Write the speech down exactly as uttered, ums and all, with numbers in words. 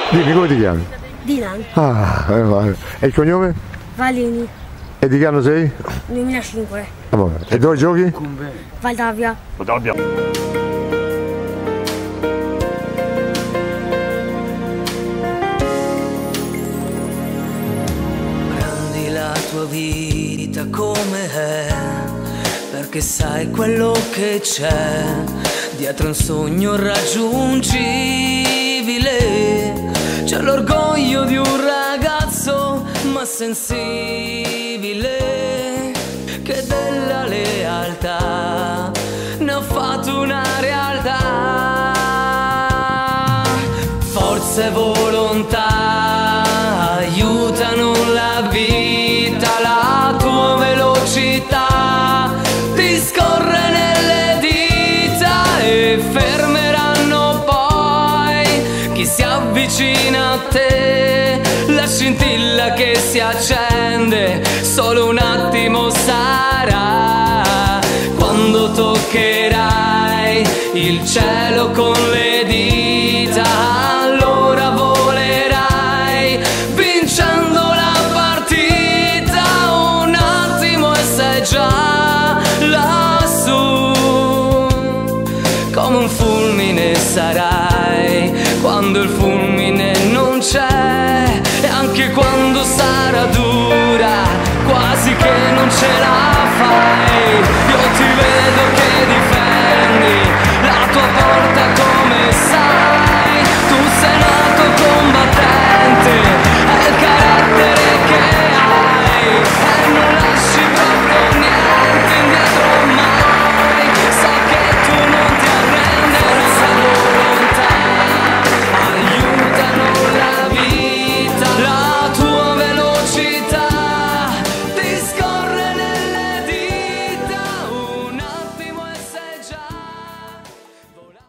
Dimmi, come ti chiami? Dylan. Ah, eh, vai. E il cognome? Valini. E di che anno sei? duemilacinque. Ah, vabbè. E dove giochi? Valdavia. Valdavia. Prendi la tua vita come è, perché sai quello che c'è dietro un sogno raggiungibile. C'è l'orgoglio di un ragazzo ma sensibile, che della lealtà ne ha fatto una realtà. Forza e volontà aiutano la vita, la tua velocità ti scorre nelle dita e fermeranno poi chi si avvicina a te. La scintilla che si accende solo un attimo sarà, quando toccherai il cielo con le dita, allora volerai vincendo la partita. Un attimo e sei già lassù, come un fulmine sarai quando il fulmine non c'è, e anche quando sarà dura, quasi che non ce la fai, io ti vedo che difendi la tua porta come sai. Tu sei nato combattente, è il carattere che hai e non lasci proprio niente indietro mai. So che tu non ti arrenderai, la volontà aiutano la vita, la tua velocità ti scorre nelle dita, un attimo e sei già volato.